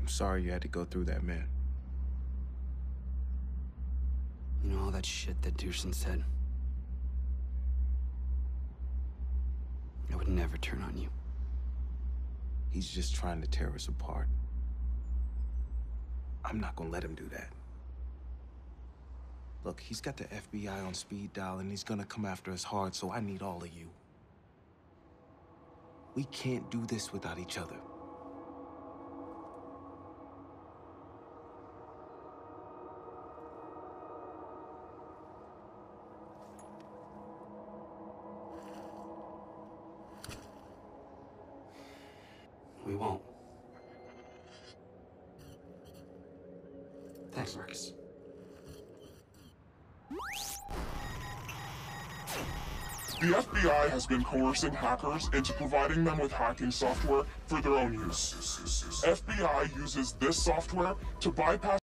sorry you had to go through that, man. You know all that shit that Dushin said? I would never turn on you. He's just trying to tear us apart. I'm not gonna let him do that. Look, he's got the FBI on speed dial and he's gonna come after us hard, so I need all of you. We can't do this without each other. We won't. Thanks, Marcus. The FBI has been coercing hackers into providing them with hacking software for their own use. FBI uses this software to bypass